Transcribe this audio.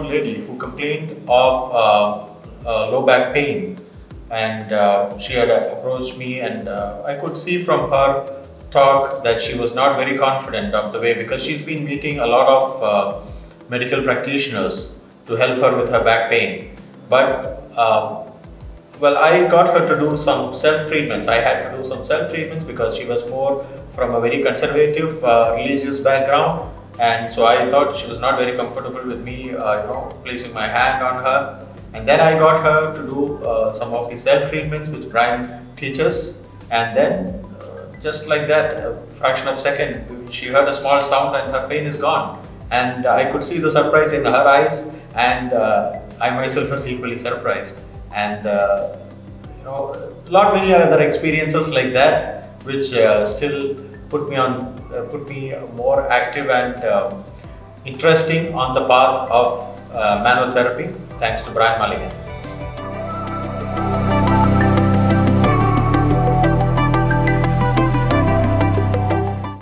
old lady who complained of low back pain, and she had approached me, and I could see from her talk that she was not very confident of the way, because she's been meeting a lot of medical practitioners to help her with her back pain. But well, I got her to do some self-treatments. I had to do some self-treatments because she was more from a very conservative religious background, and so I thought she was not very comfortable with me, placing my hand on her. And then I got her to do some of the self-treatments which Brian teaches, and then just like that, a fraction of a second, she heard a small sound and her pain is gone. And I could see the surprise in her eyes, and I myself was equally surprised. And many other experiences like that, which still put me more active and interesting on the path of manual therapy, thanks to Brian Mulligan.